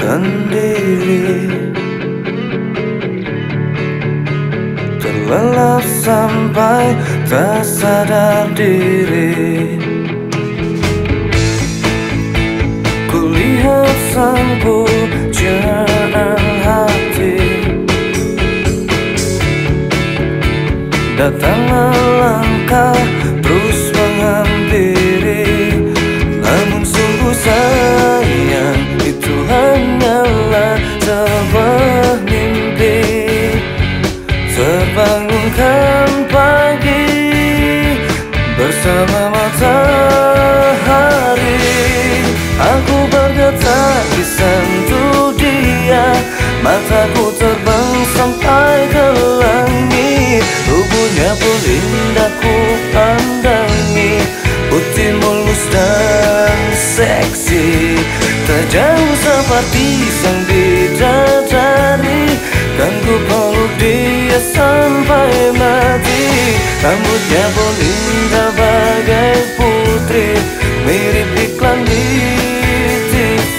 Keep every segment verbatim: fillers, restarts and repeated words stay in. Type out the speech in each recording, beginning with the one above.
sendiri, terlelap sampai tak sadar diri. Kulihat sang pujaan hati datanglah langkah terus menghampiri, namun sungguh sayang itu hanyalah sebuah mimpi. Terbangunkan pagi bersama matahari, aku bergetar di sentuh dia, mataku terbang sampai ke langit. Tubuhnya pun indah ku pandangi, putih mulus dan seksi, tak jauh seperti sang bidadari. Kan ku peluk dia sampai mati. Rambutnya pun indah bagai putri, mirip iklan di T V.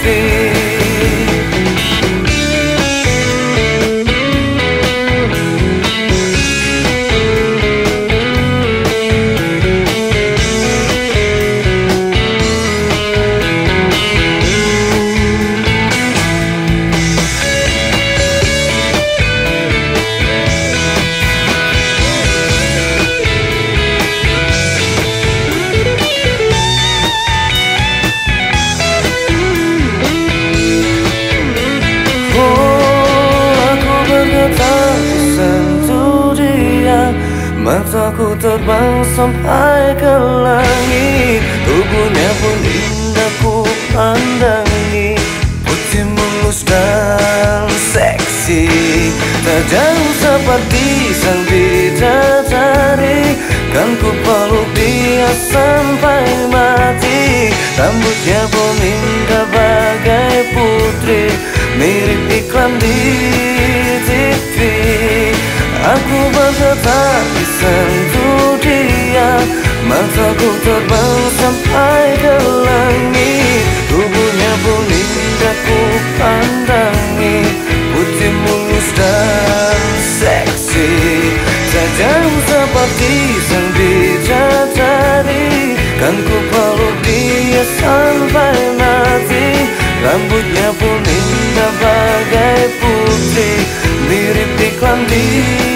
Mataku terbang sampai ke langit, tubuhnya pun indah ku pandangi, putih mulus dan seksi, tak jauh seperti sang bidadari. Kan ku peluk dia sampai mati. Rambutnya pun indah bagai putri, mirip iklan di T V. Aku bergetar di sentuh dia, mataku terbang sampai ke langit. Tubuhnya pun indah ku pandangi, putih mulus dan seksi, tak jauh seperti sang bidadari. Kan ku peluk dia sampai mati. Rambutnya pun indah bagai putri, mirip iklan di